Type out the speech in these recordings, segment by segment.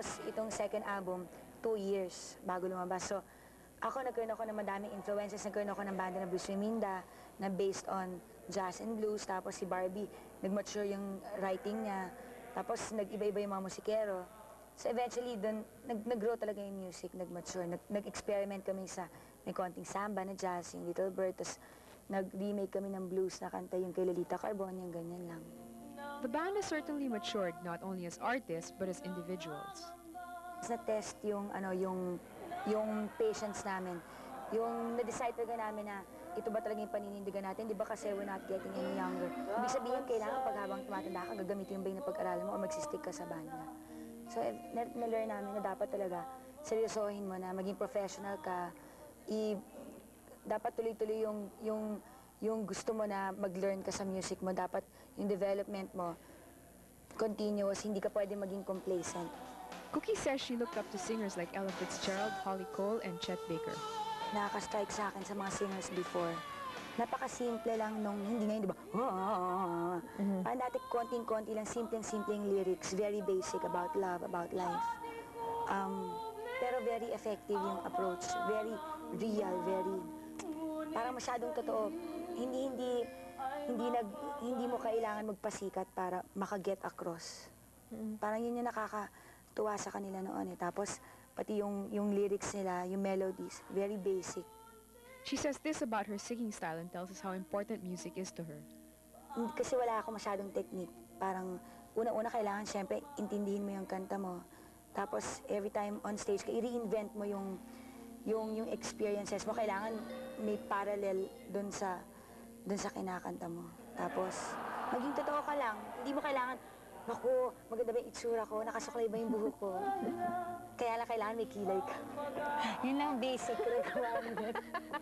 Tapos itong second album, 2 years bago lumabas. So ako nagkaroon ako ng madaming influences, nagkaroon ako ng banda na Bruce Minda na based on jazz and blues. Tapos si Barbie, nag-mature yung writing niya. Tapos nag-iba-iba yung mga musikero. So eventually, doon, nag-grow talaga yung music, nag-mature. Nag-experiment kami sa may konting samba na jazz, yung Little Bird. Tapos nag-remake kami ng blues na kanta yung kay Lolita Carbon, yung ganyan lang. The band has certainly matured not only as artists but as individuals. Na-test yung, yung patience namin. Yung na-decide talaga namin na ito ba talaga yung paninindigan natin? Di ba kasi we're not getting any younger? Ibig sabihin, kailangan pag habang tumatanda ka, gagamitin yung ba yung napag-aralan mo o magsistick ka sa banda. So, na-learn namin na dapat talaga seryosohin mo na maging professional ka. Dapat tuloy-tuloy yung gusto mo na mag-learn ka sa music mo. Dapat yung development mo continuous, hindi ka pwede maging complacent. Cookie says she looked up to singers like Ella Fitzgerald, Holly Cole, and Chet Baker. Nakaka-strike sa akin sa mga singers before. Napaka-simple lang nung, hindi ngayon, di ba? Parang dati konting-konti lang, simpleng-simpleng lyrics, very basic about love, about life. Pero very effective yung approach, very real, very, parang masyadong totoo. Hindi mo kailangan magpasikat para makaget across. Parang yun yung nakakatuwa sa kanila noon eh. Tapos, pati yung lyrics nila, yung melodies, very basic. She says this about her singing style and tells us how important music is to her. Kasi wala ako masyadong technique. Parang, una-una kailangan, siyempre, intindihin mo yung kanta mo. Tapos, every time on stage, i-reinvent mo yung experiences mo. Kailangan may parallel dun sa kinakanta mo. Tapos, maging totoo ka lang. Hindi mo kailangan, naku, maganda ba yung itsura ko? Nakasuklay ba yung buhok ko? Kaya lang kailangan may kilay ka. Yun lang basic requirement.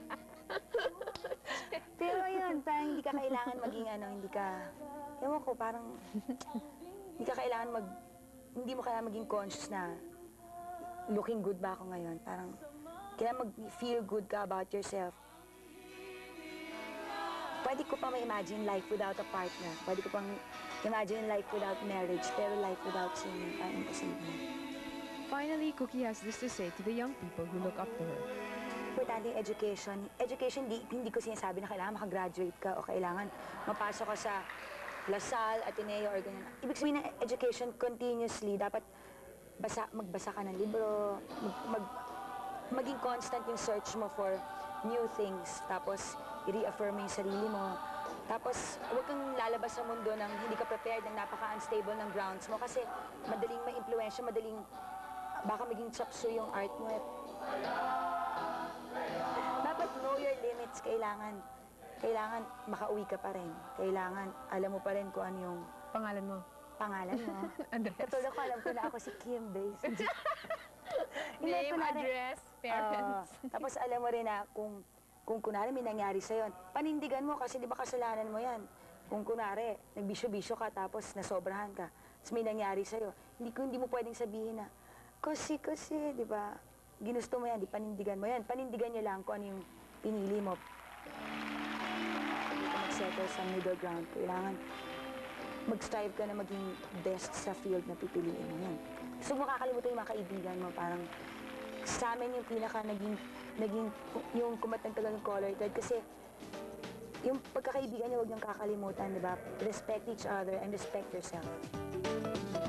Pero yun, parang hindi ka kailangan maging hindi ka, ewan ko, parang, hindi mo kailangan maging conscious na looking good ba ako ngayon. Parang, kailangan mag-feel good ka about yourself. Pwede ko pa ma-imagine life without a partner. Pwede ko pang imagine life without marriage, pero life without singing, parang imposible. Finally, Cookie has this to say to the young people who look up to her. Importante yung education. Education, hindi ko sinasabi na kailangan makagraduate ka o kailangan mapasok ka sa Lasal, Ateneo, or ganyan. Ibig sabihin ng education continuously, dapat magbasa ka ng libro, maging constant yung search mo for new things, tapos i-reaffirm mo yung sarili mo. Tapos, huwag kang lalabas sa mundo ng hindi ka prepared, ng napaka-unstable ng grounds mo kasi madaling ma-impluensya, baka maging chapsuy yung art mo. Dapat know your limits. Kailangan makauwi ka pa rin. Kailangan alam mo pa rin kung ano yung Pangalan mo? Pangalan mo. Address. Katulad ko, alam ko na ako si Kim Base. Name, address, parents. Tapos alam mo rin na kung kunwari may nangyari sa'yo, panindigan mo kasi di ba kasalanan mo yan. Kung kunwari, nagbisyo-bisyo ka tapos nasobrahan ka, tapos may nangyari sa'yo, hindi mo pwedeng sabihin na, kasi, di ba? Ginusto mo yan, di panindigan mo yan. Panindigan niyo lang kung ano yung pinili mo. Mag-settle sa middle ground. Kailangan mag-strive ka na maging best sa field na pipiliin mo yan. So, makakalimutan yung mga kaibigan mo. Parang sa amin yung pinaka naging yung kumatang talagang color thread. Kasi yung pagkakaibigan niyo, huwag niyong kakalimutan, di ba? Respect each other and respect yourself.